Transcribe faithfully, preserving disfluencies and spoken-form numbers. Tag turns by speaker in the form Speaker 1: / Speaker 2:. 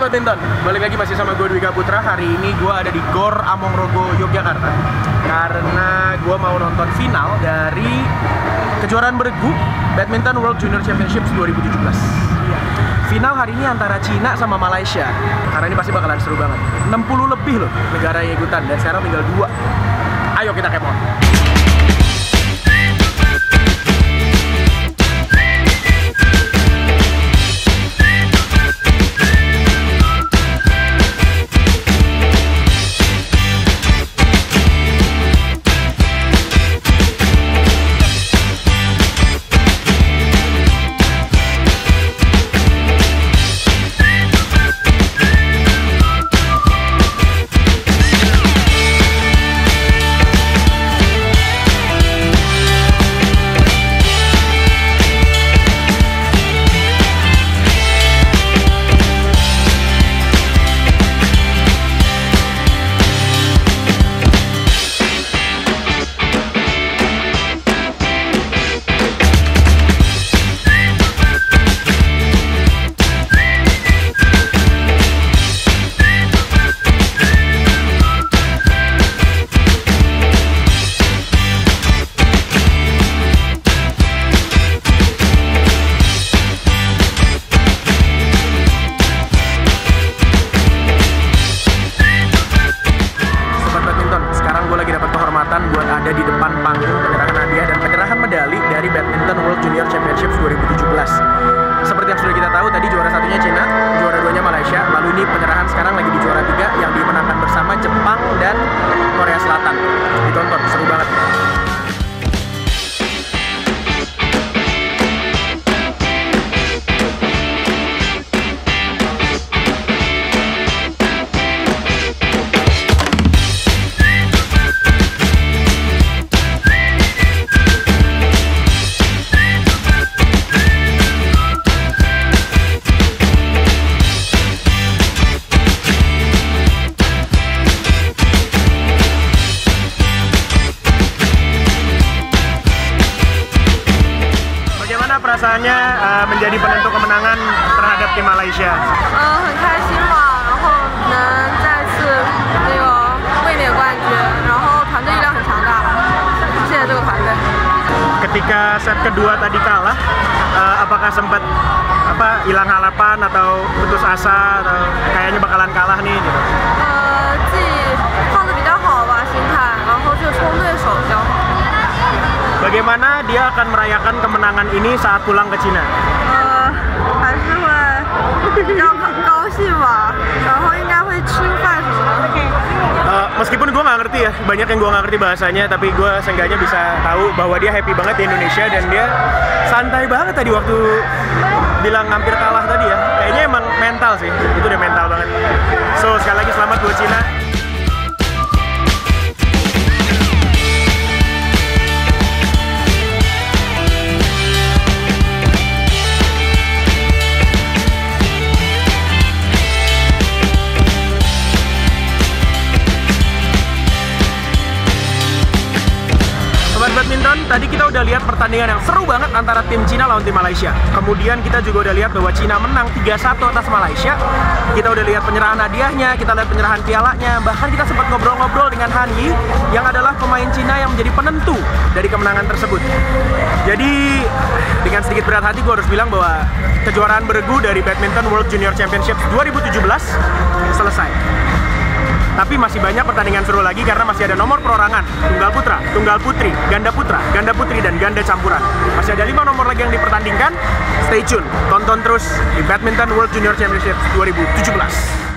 Speaker 1: Sobat Badminton, balik lagi masih sama gue Dwika Putra. Hari ini gue ada di Gor Amongrogo, Yogyakarta, karena gue mau nonton final dari kejuaraan bergu Badminton World Junior Championships dua ribu tujuh belas. Final hari ini antara Cina sama Malaysia. Karena ini pasti bakalan seru banget. enam puluh lebih loh negara yang ikutan, dan sekarang tinggal dua. Ayo kita kepo. Buat ada di depan panggung penyerahan hadiah dan penyerahan medali dari Badminton World Junior Championships dua ribu tujuh belas. Seperti yang sudah kita tahu, tadi juara satunya Cina, juara duanya Malaysia, lalu ini penyerahan sekarang lagi di juara tiga yang dimenangkan bersama Jepang dan Korea Selatan. Ditonton, seru banget. Perasaannya uh, menjadi penentu kemenangan terhadap tim Malaysia?
Speaker 2: 嗯，很开心嘛，然后能再次那个卫冕冠军，然后团队力量很强大，谢谢这个团队。
Speaker 1: Ketika set kedua tadi kalah, uh, apakah sempat apa hilang harapan atau putus asa atau kayaknya bakalan kalah nih gitu?
Speaker 2: 呃，自己放得比较好吧，心态，然后就冲对手比较好。
Speaker 1: Bagaimana dia akan merayakan kemenangan ini saat pulang ke Cina?
Speaker 2: 呃，还是会比较高兴吧，然后应该会吃饭什么的。
Speaker 1: Uh, meskipun gue nggak ngerti ya, banyak yang gue nggak ngerti bahasanya, tapi gue seenggaknya bisa tahu bahwa dia happy banget di Indonesia dan dia santai banget tadi waktu bilang hampir kalah tadi ya. Kayaknya emang mental sih, itu udah mental banget. So sekali lagi selamat buat Cina. Badminton, tadi kita udah lihat pertandingan yang seru banget antara tim Cina lawan tim Malaysia. Kemudian kita juga udah lihat bahwa Cina menang tiga satu atas Malaysia. Kita udah lihat penyerahan hadiahnya, kita lihat penyerahan pialanya. Bahkan kita sempat ngobrol-ngobrol dengan Han Yi yang adalah pemain Cina yang menjadi penentu dari kemenangan tersebut. Jadi dengan sedikit berat hati gue harus bilang bahwa kejuaraan bergu dari Badminton World Junior Championships dua ribu tujuh belas selesai. Tapi masih banyak pertandingan seru lagi karena masih ada nomor perorangan, tunggal putra, tunggal putri, ganda putra, ganda putri, dan ganda campuran. Masih ada lima nomor lagi yang dipertandingkan. Stay tune, tonton terus di Badminton World Junior Championships dua ribu tujuh belas.